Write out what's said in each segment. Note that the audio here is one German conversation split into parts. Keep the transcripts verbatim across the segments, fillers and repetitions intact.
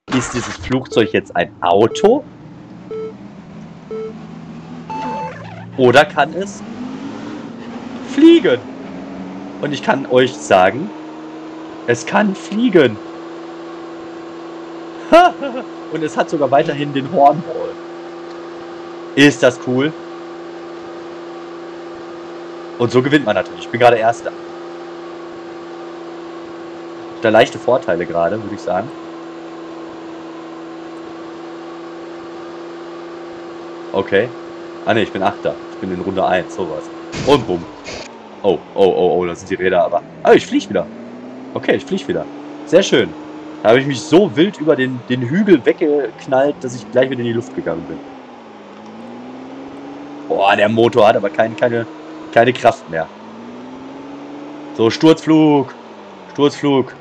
Ist dieses Flugzeug jetzt ein Auto? Oder kann es fliegen? Und ich kann euch sagen, es kann fliegen. Und es hat sogar weiterhin den Hornball. Ist das cool? Und so gewinnt man natürlich. Ich bin gerade Erster. Da leichte Vorteile gerade, würde ich sagen. Okay. Ah ne, ich bin Achter. Ich bin in Runde eins, sowas. Und bumm. Oh, oh, oh, oh, da sind die Räder aber. Ah, ich fliege wieder. Okay, ich fliege wieder. Sehr schön. Da habe ich mich so wild über den, den Hügel weggeknallt, dass ich gleich wieder in die Luft gegangen bin. Boah, der Motor hat aber kein, keine, keine Kraft mehr. So, Sturzflug. Sturzflug.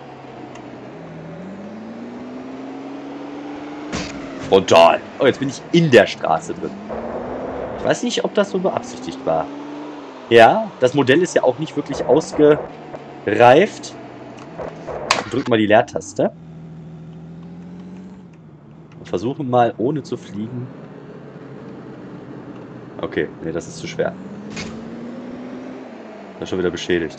Frontal. Oh, jetzt bin ich in der Straße drin. Ich weiß nicht, ob das so beabsichtigt war. Ja, das Modell ist ja auch nicht wirklich ausgereift. Drück mal die Leertaste. Und versuchen mal, ohne zu fliegen. Okay, nee, das ist zu schwer. Das ist schon wieder beschädigt.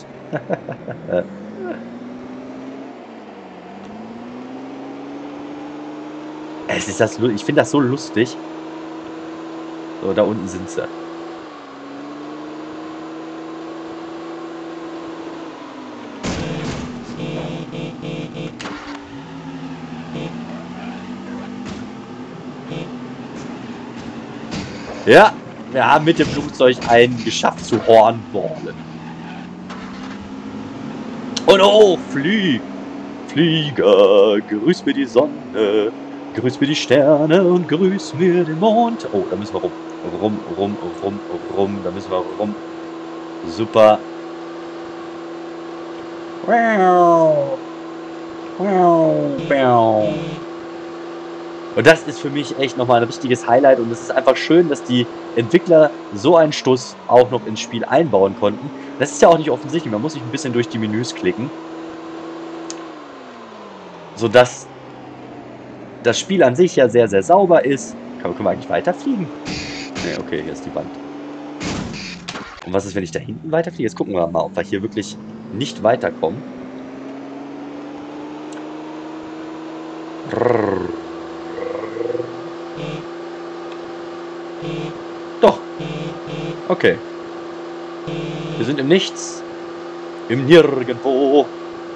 Es ist das, ich finde das so lustig. So, da unten sind sie. Ja, wir haben mit dem Flugzeug einen geschafft zu Hornballen. Und oh, flieg, Flieger, grüß mir die Sonne, grüß mir die Sterne und grüß mir den Mond. Oh, da müssen wir rum, rum, rum, rum, rum, da müssen wir rum. Super. Und das ist für mich echt nochmal ein richtiges Highlight und es ist einfach schön, dass die Entwickler so einen Stuss auch noch ins Spiel einbauen konnten. Das ist ja auch nicht offensichtlich, man muss sich ein bisschen durch die Menüs klicken, sodass das Spiel an sich ja sehr, sehr sauber ist. Können wir eigentlich weiterfliegen? Ne, okay, hier ist die Wand. Und was ist, wenn ich da hinten weiterfliege? Jetzt gucken wir mal, ob wir hier wirklich nicht weiterkommen. Doch. Okay. Wir sind im Nichts. Im Nirgendwo.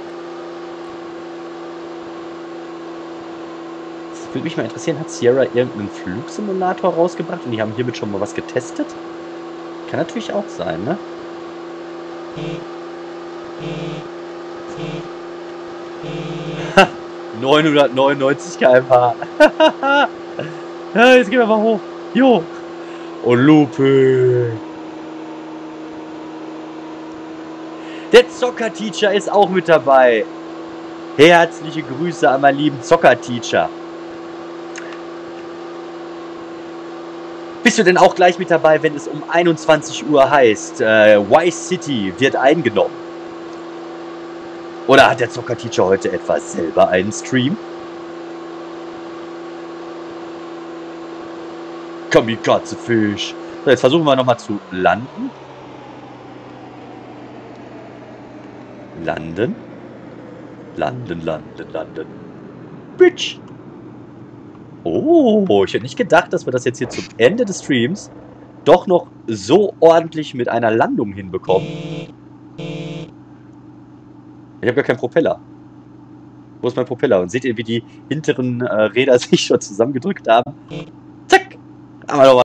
Das würde mich mal interessieren, hat Sierra irgendeinen Flugsimulator rausgebracht und die haben hiermit schon mal was getestet? Kann natürlich auch sein, ne? Ha! neunhundertneunundneunzig Kilometer pro Stunde. Ja, jetzt gehen wir mal hoch. Jo. Und Lupe. Der Zocker-Teacher ist auch mit dabei. Herzliche Grüße an meinen lieben Zocker-Teacher. Bist du denn auch gleich mit dabei, wenn es um einundzwanzig Uhr heißt, äh, Vice City wird eingenommen? Oder hat der Zocker-Teacher heute etwas selber einen Stream? Kamikaze-Fisch. So, jetzt versuchen wir nochmal zu landen. Landen. Landen, landen, landen. Bridge. Oh, ich hätte nicht gedacht, dass wir das jetzt hier zum Ende des Streams doch noch so ordentlich mit einer Landung hinbekommen. Ich habe gar keinen Propeller. Wo ist mein Propeller? Und seht ihr, wie die hinteren äh, Räder sich schon zusammengedrückt haben? Zack! Aber